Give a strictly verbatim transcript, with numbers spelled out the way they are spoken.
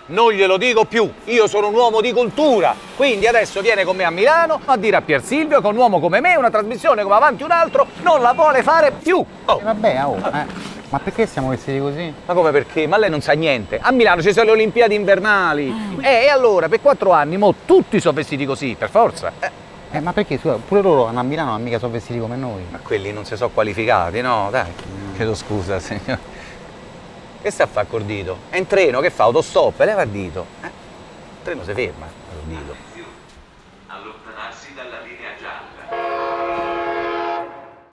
Non glielo dico più, io sono un uomo di cultura, quindi adesso viene con me a Milano a dire a Pier Silvio che un uomo come me, una trasmissione come Avanti un altro, non la vuole fare più. Oh. Eh, vabbè, oh, eh. Ma perché siamo vestiti così? Ma come perché? Ma lei non sa niente. A Milano ci sono le Olimpiadi invernali. Eh, e allora per quattro anni mo tutti sono vestiti così, per forza. Eh. Eh, ma perché? Scusa, pure loro a Milano non mica sono vestiti come noi. Ma quelli non si sono qualificati, no? Dai, mm. chiedo scusa, signor. Che sta a fare col dito? È in treno, che fa? Autostop, leva il dito. Eh? Il treno si ferma, col dito.